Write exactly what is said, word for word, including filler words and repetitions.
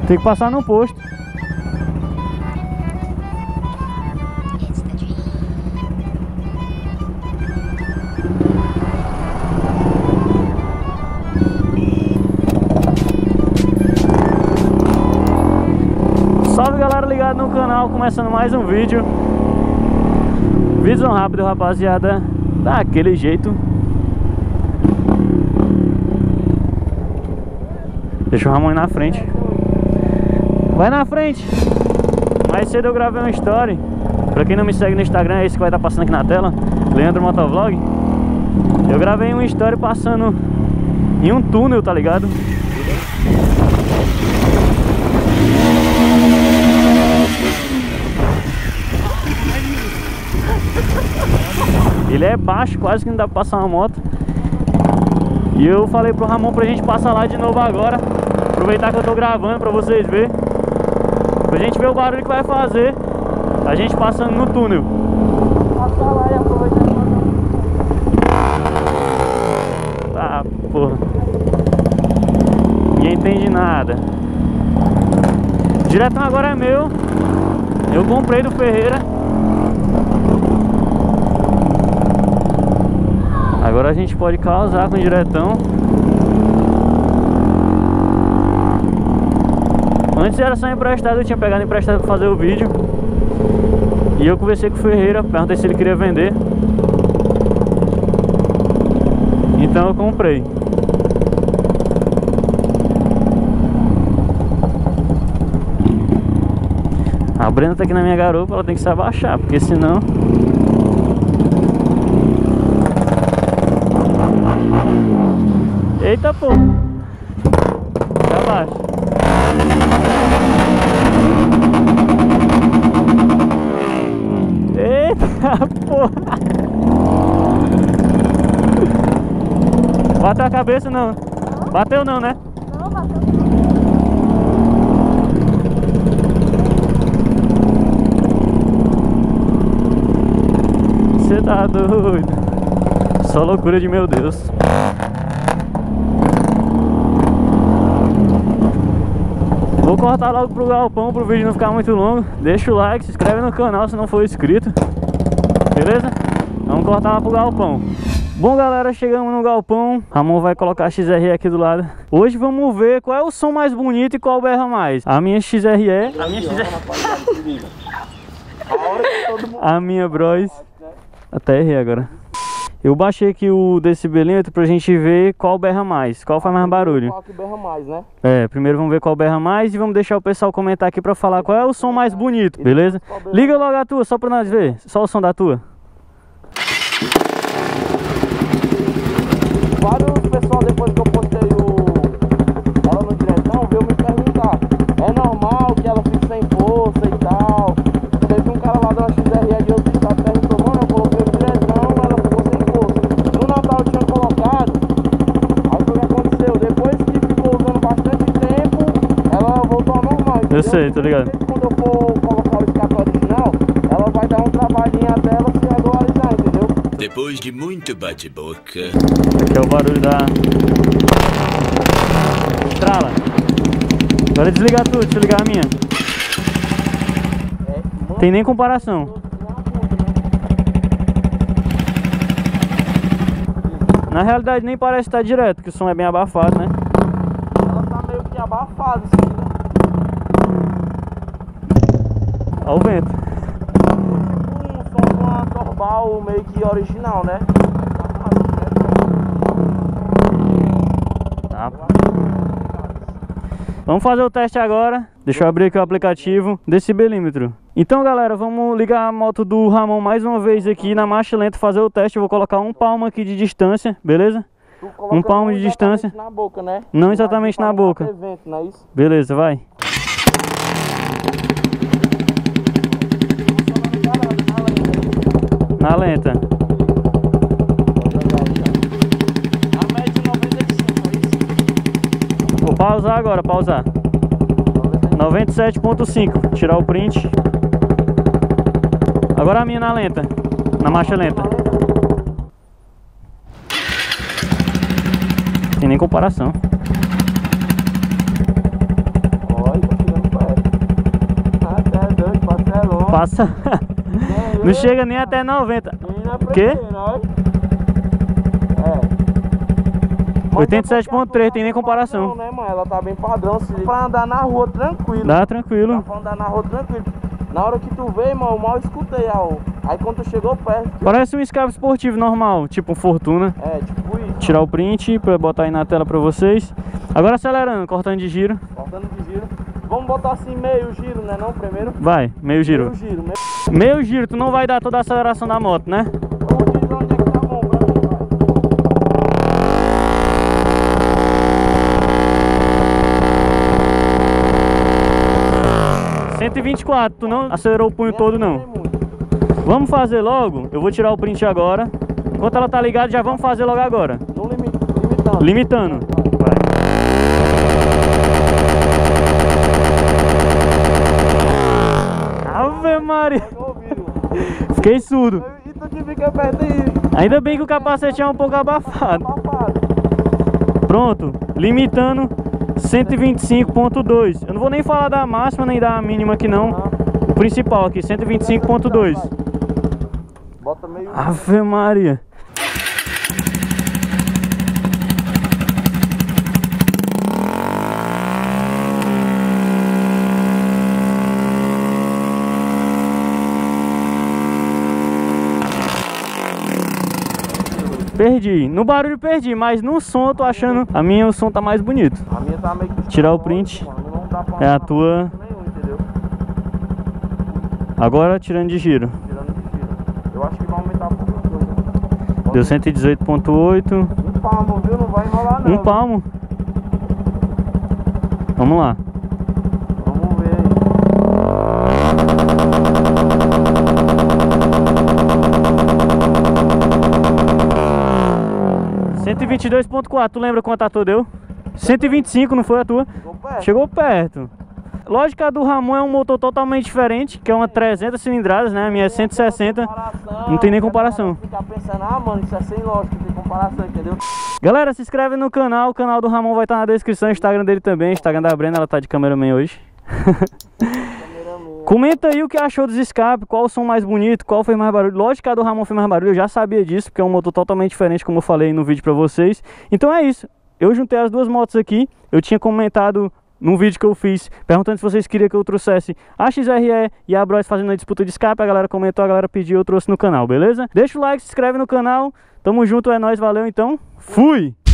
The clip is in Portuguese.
Tem que passar no posto. Salve galera ligado no canal, começando mais um vídeo. Vídeo rápido, rapaziada, daquele jeito. Deixa o Ramon ir na frente. Vai na frente. Mais cedo eu gravei uma story. Pra quem não me segue no Instagram, é esse que vai estar passando aqui na tela, Leandro Motovlog. Eu gravei uma story passando em um túnel, tá ligado? Ele é baixo, quase que não dá pra passar uma moto. E eu falei pro Ramon pra gente passar lá de novo agora. Aproveitar que eu tô gravando pra vocês verem. Pra gente ver o barulho que vai fazer a gente passando no túnel. Passar lá e aproveitar. Tá, porra. Ninguém entende nada. Diretão agora é meu. Eu comprei do Ferreira. Agora a gente pode causar com o diretão. Antes era só emprestado, eu tinha pegado emprestado para fazer o vídeo. E eu conversei com o Ferreira, perguntei se ele queria vender. Então eu comprei. A Brenda tá aqui na minha garupa, ela tem que se abaixar, porque senão... Eita, pô! Pra baixo. Eita, porra! Bateu a cabeça, não? Não. Bateu não, né? Não, bateu. Você tá doido? Só loucura de meu Deus. Vou cortar logo pro galpão pro vídeo não ficar muito longo. Deixa o like, se inscreve no canal se não for inscrito. Beleza? Vamos cortar lá pro galpão. Bom galera, chegamos no galpão. Ramon vai colocar a X R E aqui do lado. Hoje vamos ver qual é o som mais bonito e qual berra mais. A minha X R E. A minha X R E. A minha Bros. Até errei agora. Eu baixei aqui o decibelímetro pra gente ver qual berra mais, qual faz mais barulho. Qual que berra mais, né? É, primeiro vamos ver qual berra mais e vamos deixar o pessoal comentar aqui pra falar qual é o som mais bonito, beleza? Liga logo a tua, só pra nós ver, só o som da tua. Vários pessoal depois que eu postei o... ela no diretão, veio me perguntar: é normal que ela fique sem força e tal? Teve um cara lá da X R E de outro estado perguntou: mano, eu coloquei no diretão, ela ficou sem força. No Natal eu tinha colocado, aí foi o que aconteceu, depois que ficou usando bastante tempo, ela voltou ao normal, entendeu? Eu sei, tô ligado. Quando eu for colocar o escape original, ela vai dar um trabalhinho até ela se regularizar, entendeu? Depois de muito bate-boca. Aqui é o barulho da... Estrala. Agora desligar tudo, deixa eu ligar a minha. Tem nem comparação. Na realidade nem parece estar direto, porque o som é bem abafado, né? Ela tá meio que abafada, assim, né? Olha o vento. Um som de uma Torbal meio que original, né? Tá. Vamos fazer o teste agora. Deixa eu abrir aqui o aplicativo decibelímetro. Então galera, vamos ligar a moto do Ramon mais uma vez aqui na marcha lenta, fazer o teste. Eu vou colocar um palmo aqui de distância, beleza? Um palmo de distância. Na boca, né? Não exatamente na boca. Evento, não é isso? Beleza, vai. Na lenta. A média noventa e cinco, é isso? Vou pausar agora, pausar. noventa e sete ponto cinco. Tirar o print. Agora a minha na lenta. Na marcha lenta. Tem nem comparação. Olha. Passa. Não chega nem até noventa. O quê? É. oitenta e sete ponto três, tem nem comparação. Não, né, mano? Ela tá bem padrão, se pra andar na rua tranquilo. Dá tranquilo. Dá pra andar na rua tranquilo. Na hora que tu veio, mano, eu mal escutei, ó. Aí quando tu chegou perto... Parece um escape esportivo normal, tipo um Fortuna. É, tipo isso. Tirar o print pra botar aí na tela pra vocês. Agora acelerando, cortando de giro. Cortando de giro. Vamos botar assim meio giro, né não? Primeiro? Vai, meio giro. Meio giro, meio... Meio giro, tu não vai dar toda a aceleração da moto, né? Vamos dizer onde é que tá bom pra mim, vai. cento e vinte e quatro, tu não acelerou o punho todo não. Vamos fazer logo, eu vou tirar o print agora. Enquanto ela tá ligada, já vamos fazer logo agora. No limite, limitando. Limitando. Vai. Ave Maria. Fiquei surdo. E tu que fica perto aí. Ainda bem que o capacete é um pouco abafado. Pronto, limitando cento e vinte e cinco ponto dois. Eu não vou nem falar da máxima nem da mínima aqui não. O principal aqui, cento e vinte e cinco ponto dois. Bota meio... Ave Maria. Perdi, no barulho perdi, mas no som eu tô achando a minha, o som tá mais bonito. A minha tá meio que... Tirar o print, mano, não dá pra é a tua. nenhum, entendeu? Agora tirando de giro. Tirando de giro. Eu acho que vai aumentar um pouco. Deu cento e dezoito ponto oito. Um palmo, viu? Não vai enrolar não. Um palmo. Vamos lá. Vamos ver aí. cento e vinte e dois ponto quatro, tu lembra quanto a tua deu? cento e vinte e cinco, não foi a tua? Chegou perto. Chegou perto. Lógico que a do Ramon é um motor totalmente diferente, que é uma trezentas cilindradas, né? A minha é cento e sessenta, não tem nem comparação. Ficar pensando, ah mano, isso é sem lógica, tem comparação, entendeu? Galera, se inscreve no canal, o canal do Ramon vai estar na descrição, o Instagram dele também, o Instagram da Brena, ela tá de cameraman hoje. Comenta aí o que achou dos escapes, qual o som mais bonito, qual fez mais barulho. Lógico que a do Ramon fez mais barulho, eu já sabia disso, porque é um motor totalmente diferente, como eu falei no vídeo pra vocês. Então é isso, eu juntei as duas motos aqui, eu tinha comentado num vídeo que eu fiz, perguntando se vocês queriam que eu trouxesse a X R E e a Bros fazendo a disputa de escape. A galera comentou, a galera pediu, eu trouxe no canal, beleza? Deixa o like, se inscreve no canal, tamo junto, é nóis, valeu então, fui!